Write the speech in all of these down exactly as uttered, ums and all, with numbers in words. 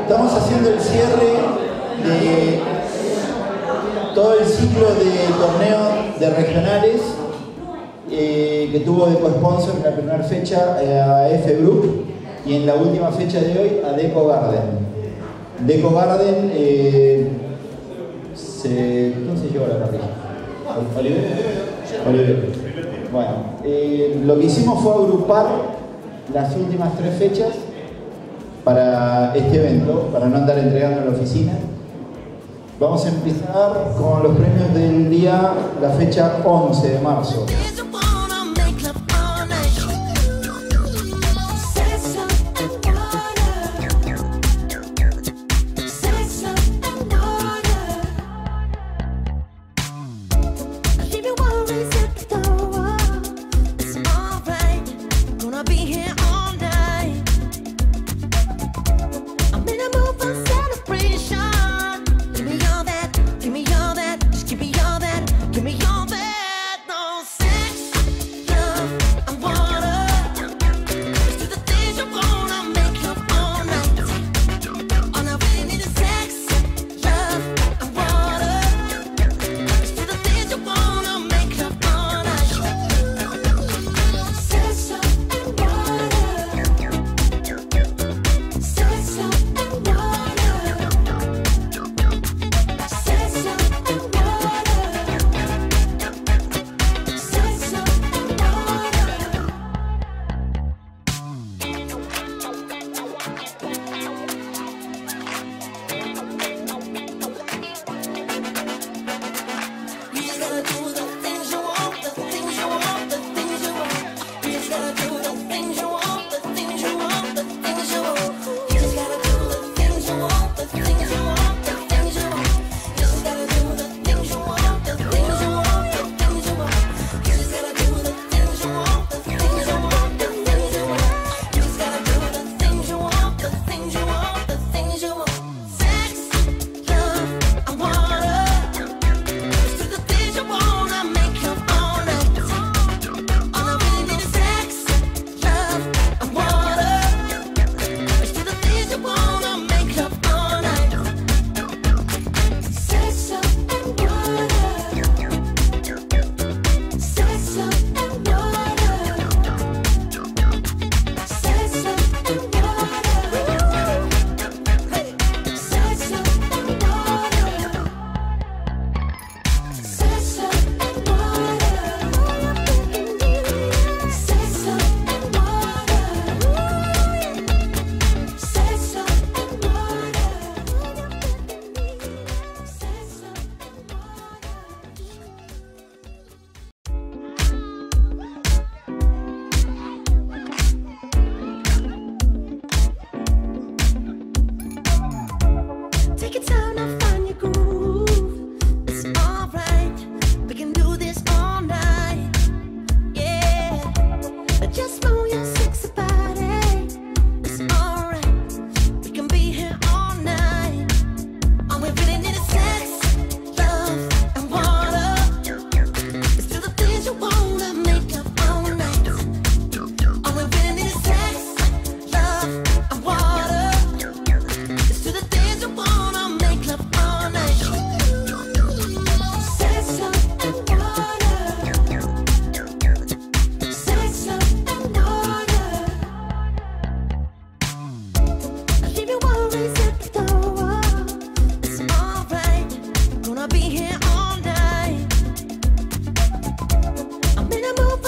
Estamos haciendo el cierre de todo el ciclo de torneos de regionales eh, que tuvo de co-sponsor en la primera fecha eh, a F Group y en la última fecha de hoy a Deco Garden. Deco Garden, eh, se, ¿quién se llevó la parrilla? ¿Oliver? Oliver. Bueno, eh, lo que hicimos fue agrupar las últimas tres fechas para este evento, para no andar entregando en la oficina. Vamos a empezar con los premios del día, la fecha once de marzo.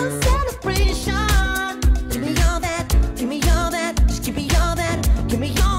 Give me all